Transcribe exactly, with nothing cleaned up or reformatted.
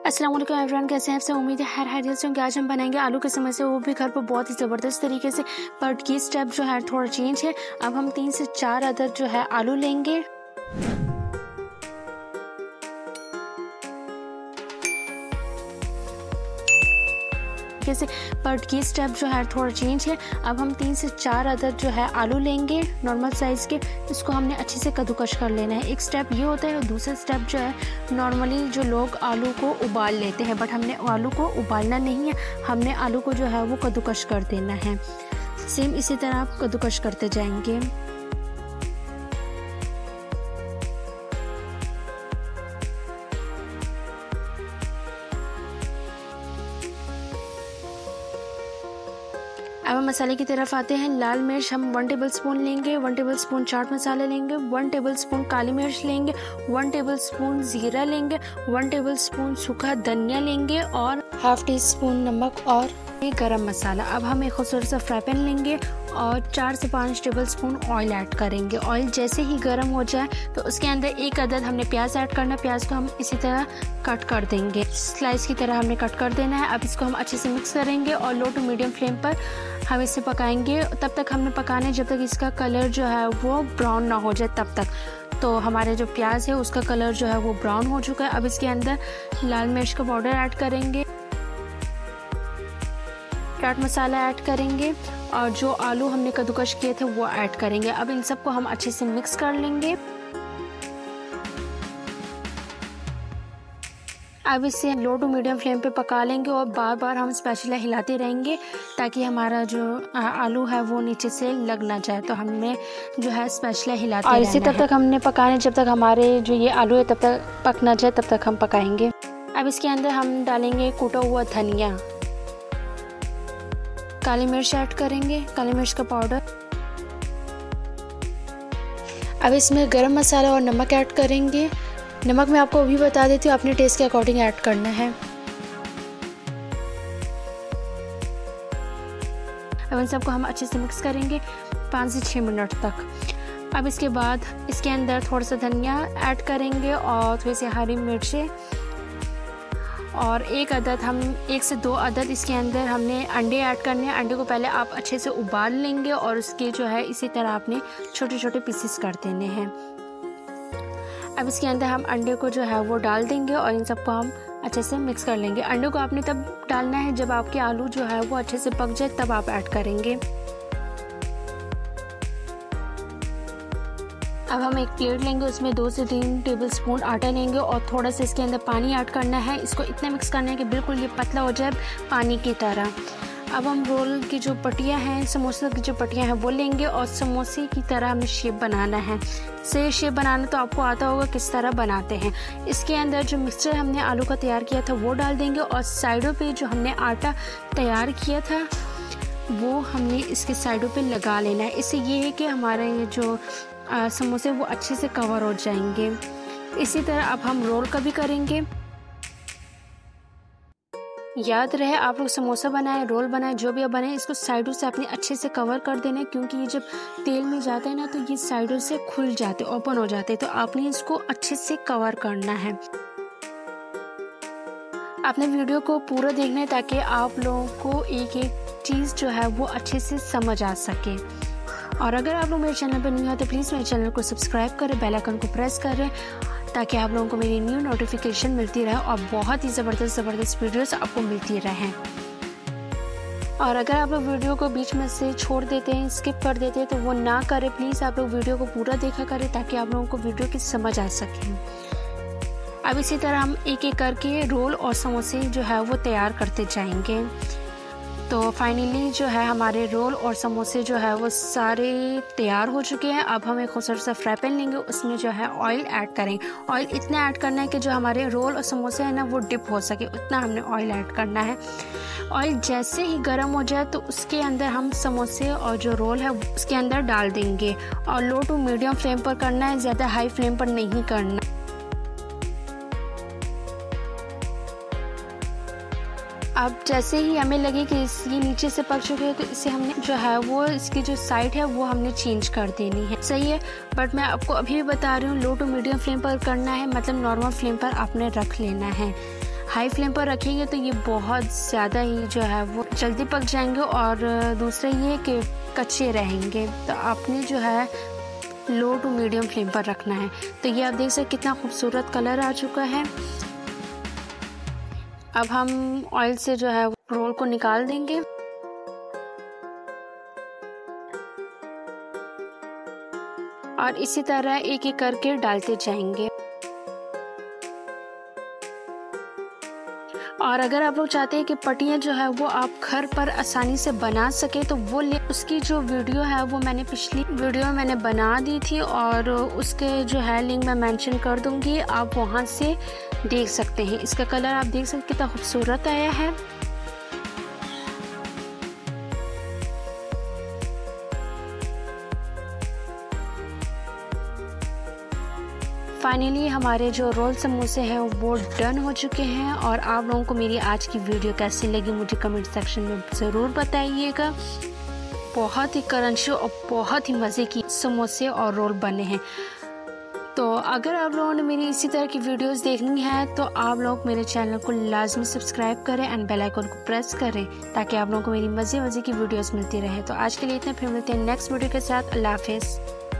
अस्सलाम वालेकुम एवरीवन, कैसे हैं आप सब। उम्मीद है हर खैरियत से होंगे। आज हम बनाएंगे आलू के समोसे, वो भी घर पर बहुत ही ज़बरदस्त तरीके से। बट ये स्टेप जो है थोड़ा चेंज है। अब हम तीन से चार अदद जो है आलू लेंगे। से बट ये स्टेप जो है थोड़ा चेंज है। अब हम तीन से चार अदद जो है आलू लेंगे नॉर्मल साइज़ के। इसको हमने अच्छे से कद्दूकश कर लेना है। एक स्टेप ये होता है और दूसरा स्टेप जो है नॉर्मली जो लोग आलू को उबाल लेते हैं, बट हमने आलू को उबालना नहीं है, हमने आलू को जो है वो कद्दूकश कर देना है। सेम इसी तरह आप कद्दूकश करते जाएंगे। अब हम मसाले की तरफ आते हैं। लाल मिर्च हम वन टेबल स्पून लेंगे, one table spoon chaat masala लेंगे, वन टेबल स्पून काली मिर्च लेंगे, वन टेबल स्पून ज़ीरा लेंगे, वन टेबल स्पून सूखा धनिया लेंगे और हाफ टी स्पून नमक और गरम मसाला। अब हम एक खूबसूरत सा फ्राई पैन लेंगे और चार से पाँच टेबल स्पून ऑयल ऐड करेंगे। ऑयल जैसे ही गर्म हो जाए तो उसके अंदर एक अदद हमने प्याज ऐड करना है। प्याज को हम इसी तरह कट कर देंगे, स्लाइस की तरह हमने कट कर देना है। अब इसको हम अच्छे से मिक्स करेंगे और लो टू मीडियम फ्लेम पर हम इसे पकाएंगे। तब तक हमने पकाना है जब तक इसका कलर जो है वो ब्राउन ना हो जाए तब तक। तो हमारे जो प्याज है उसका कलर जो है वो ब्राउन हो चुका है। अब इसके अंदर लाल मिर्च का पाउडर ऐड करेंगे, चाट मसाला ऐड करेंगे और जो आलू हमने कद्दूकश किए थे वो ऐड करेंगे। अब इन सबको हम अच्छे से मिक्स कर लेंगे। अब इसे लो टू मीडियम फ्लेम पे पका लेंगे और बार बार हम स्पैचुला हिलाते रहेंगे ताकि हमारा जो आलू है वो नीचे से लग ना जाए। तो हमने जो है स्पैचुला हिलाते रहना है। इसे तब तक हमने पकाना जब तक हमारे जो ये आलू है तब तक पक ना जाए, तब तक हम पकाएंगे। अब इसके अंदर हम डालेंगे कूटा हुआ धनिया, काली मिर्च ऐड करेंगे, काली मिर्च का पाउडर। अब इसमें गरम मसाला और नमक ऐड करेंगे। नमक मैं आपको अभी बता देती हूँ, अपने टेस्ट के अकॉर्डिंग ऐड करना है। अब इन सबको हम अच्छे से मिक्स करेंगे पाँच से छः मिनट तक। अब इसके बाद इसके अंदर थोड़ा सा धनिया ऐड करेंगे और थोड़ी सी हरी मिर्चें और एक अदद हम एक से दो अदद इसके अंदर हमने अंडे ऐड करने हैं। अंडे को पहले आप अच्छे से उबाल लेंगे और उसके जो है इसी तरह आपने छोटे छोटे पीसेस कर देने हैं। अब इसके अंदर हम अंडे को जो है वो डाल देंगे और इन सबको हम अच्छे से मिक्स कर लेंगे। अंडे को आपने तब डालना है जब आपके आलू जो है वो अच्छे से पक जाए, तब आप ऐड करेंगे। अब हम एक प्लेट लेंगे, उसमें दो से तीन टेबल स्पून आटा लेंगे और थोड़ा सा इसके अंदर पानी ऐड करना है। इसको इतना मिक्स करना है कि बिल्कुल ये पतला हो जाए पानी की तरह। अब हम रोल की जो पट्टियाँ हैं, समोसे की जो पट्टियाँ हैं वो लेंगे और समोसे की तरह हमें शेप बनाना है। से शेप बनाना तो आपको आता होगा किस तरह बनाते हैं। इसके अंदर जो मिक्सचर हमने आलू का तैयार किया था वो डाल देंगे और साइडों पे जो हमने आटा तैयार किया था वो हमने इसके साइडों पे लगा लेना है। इससे ये है कि हमारे ये जो आ, समोसे वो अच्छे से कवर हो जाएंगे। इसी तरह अब हम रोल का भी करेंगे। याद रहे आप लोग समोसा बनाए, रोल बनाए, जो भी आप बनाए, इसको साइडों से अपने अच्छे से कवर कर देना है, क्योंकि ये जब तेल में जाता है ना तो ये साइडों से खुल जाते, ओपन हो जाते, तो आपने इसको अच्छे से कवर करना है। आपने वीडियो को पूरा देखना है ताकि आप लोगों को एक एक चीज़ जो है वो अच्छे से समझ आ सके। और अगर आप लोग मेरे चैनल पर नहीं हो तो प्लीज़ मेरे चैनल को सब्सक्राइब करें, बेल आइकन को प्रेस करें ताकि आप लोगों को मेरी न्यू नोटिफिकेशन मिलती रहे और बहुत ही ज़बरदस्त ज़बरदस्त वीडियोस आपको मिलती रहें। और अगर आप लोग वीडियो को बीच में से छोड़ देते हैं, स्किप कर देते हैं, तो वो ना करें प्लीज़। आप लोग वीडियो को पूरा देखा करें ताकि आप लोगों को वीडियो की समझ आ सके। अब इसी तरह हम एक एक करके रोल और समोसे जो है वो तैयार करते जाएंगे। तो फाइनली जो है हमारे रोल और समोसे जो है वो सारे तैयार हो चुके हैं। अब हम एक खूबसूरत सा फ्राई पैन लेंगे, उसमें जो है ऑयल ऐड करेंगे। ऑयल इतना ऐड करना है कि जो हमारे रोल और समोसे हैं ना वो डिप हो सके, उतना हमने ऑयल ऐड करना है। ऑयल जैसे ही गर्म हो जाए तो उसके अंदर हम समोसे और जो रोल है उसके अंदर डाल देंगे और लो टू मीडियम फ्लेम पर करना है, ज़्यादा हाई फ्लेम पर नहीं करना। अब जैसे ही हमें लगे कि ये नीचे से पक चुके हैं तो इसे हमने जो है वो इसकी जो साइड है वो हमने चेंज कर देनी है। सही है, बट मैं आपको अभी भी बता रही हूँ लो टू मीडियम फ्लेम पर करना है, मतलब नॉर्मल फ्लेम पर आपने रख लेना है। हाई फ्लेम पर रखेंगे तो ये बहुत ज़्यादा ही जो है वो जल्दी पक जाएंगे और दूसरा ये कि कच्चे रहेंगे। तो आपने जो है लो टू मीडियम फ्लेम पर रखना है। तो ये आप देख सकते कितना खूबसूरत कलर आ चुका है। अब हम ऑयल से जो है रोल को निकाल देंगे। और इसी तरह एक एक करके डालते जाएंगे। और अगर आप लोग चाहते हैं कि पट्टियाँ जो है वो आप घर पर आसानी से बना सके तो वो उसकी जो वीडियो है वो मैंने पिछली वीडियो में मैंने बना दी थी और उसके जो है लिंक मैं मेंशन कर दूंगी, आप वहाँ से देख सकते हैं। इसका कलर आप देख सकते कितना खूबसूरत आया है। फाइनली हमारे जो रोल समोसे हैं वो डन हो चुके हैं। और आप लोगों को मेरी आज की वीडियो कैसी लगी मुझे कमेंट सेक्शन में ज़रूर बताइएगा। बहुत ही क्रंची और बहुत ही मज़े की समोसे और रोल बने हैं। तो अगर आप लोगों ने मेरी इसी तरह की वीडियोस देखनी है तो आप लोग मेरे चैनल को लाजमी सब्सक्राइब करें एंड बेल आइकन को प्रेस करें ताकि आप लोगों को मेरी मज़े मज़े की वीडियोस मिलती रहे। तो आज के लिए इतना, फिर मिलते हैं नेक्स्ट वीडियो के साथ। अल्लाह हाफिज़।